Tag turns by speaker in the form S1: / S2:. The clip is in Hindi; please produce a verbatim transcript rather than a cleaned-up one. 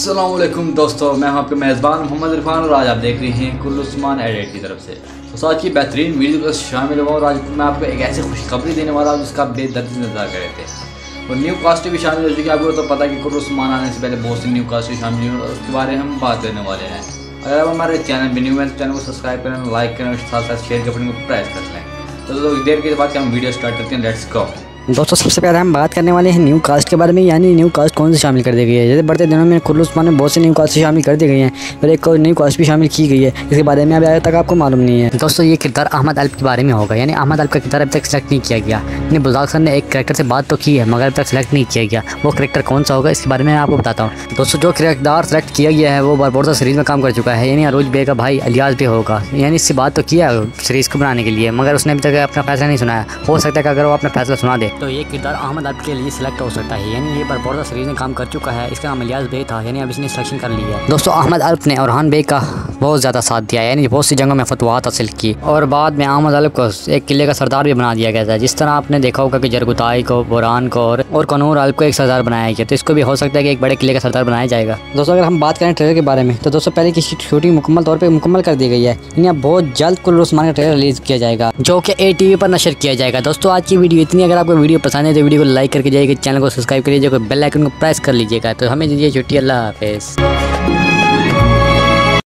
S1: अस्सलामुअलैकुम दोस्तों, मैं हूं आपके मेज़बान मोहम्मद इरफान और आज आप देख रहे हैं कुल उस्मान एडिट की तरफ से। तो आज की बेहतरीन वीडियो को शामिल हुआ और आज मैं आपको एक ऐसी खुशखबरी देने वाला हूं जिसका बेदर्द इंतजार कर रहे थे। और न्यू कास्ट भी शामिल हो चुकी है। आपको तो पता है कि कुल उस्मान आने से पहले बहुत सी न्यू कास्ट शामिल हुई और उसके बारे में हम बात करने वाले हैं। अगर आप हमारे चैनल में न्यू है तो चैनल को सब्सक्राइब करें, लाइक करें और साथ साथ शेयर के बटन को प्रेस कर लें। तो दोस्तों देर के बाद हम वीडियो स्टार्ट करते हैं, लेट्स गो।
S2: दोस्तों सबसे पहले हम बात करने वाले हैं न्यू कास्ट के बारे में, यानी न्यू कास्ट कौन सी शामिल कर दी गई है। जैसे बढ़ते दिनों में कुल उस्मान में बहुत सी न्यू कास्ट शामिल कर दी गई हैं और एक और न्यू कास्ट भी शामिल की गई है, इसके बारे में अभी आज तक आपको मालूम नहीं है। दोस्तों ये किरदार अहमद अल्प के बारे में होगा, यानी अहमद अल्प का किरदार अभी तक सेलेक्ट नहीं किया गया। यानी बुज़ाक सर ने एक करेक्टर से बात तो की है मगर अभी तक सेलेक्ट नहीं किया गया। वो करेक्टर कौन सा होगा इसके बारे में आपको बताता हूँ। दोस्तों जो किरदार सेलेक्ट किया गया है वो बारबोरसा सीरीज़ में काम कर चुका है, यानी अरूज बे का भाई अलियास भी होगा। यानी इससे बात तो किया सीरीज़ को बनाने के लिए मगर उसने अभी तक अपना फैसला नहीं सुनाया। हो सकता है कि अगर वो अपना फैसला सुना दे तो ये किरदार अहमद अल्प के लिए सिलेक्ट हो सकता है। यानी ये बारबोरसा सीरीज़ में काम कर चुका है, इसका नाम अलियास बे था, यानी अब इसने सिलेक्शन कर लिया है। दोस्तों अहमद अल्प ने औरहान बे का बहुत ज़्यादा साथ दिया, यानी बहुत सी जंगों में फतवाहत हासिल की और बाद में अहमद अल्प को एक किले का सरदार भी बना दिया गया था। जिस तरह आपने देखा होगा कि जरगुताई को, बोरान को और, और कनूर अल्प को एक सरदार बनाया गया, तो इसको भी हो सकता है कि एक बड़े किले का सरदार बनाया जाएगा। दोस्तों अगर हम बात करें ट्रेलर के बारे में तो दोस्तों पहले की शूटिंग मुकम्मल तौर पर मुकम्मल कर दी गई है, यानी अब बहुत जल्द कुल उस्मान का ट्रेलर रिलीज किया जाएगा जो कि ए टी वी पर नशर किया जाएगा। दोस्तों आज की वीडियो इतनी। अगर आपको वीडियो पसंद है तो वीडियो को लाइक करके जाइए, चैनल को सब्सक्राइब करिए, बेल आइकन को प्रेस कर लीजिएगा। तो हमें दीजिए छुट्टी, अल्लाह हाफिज़।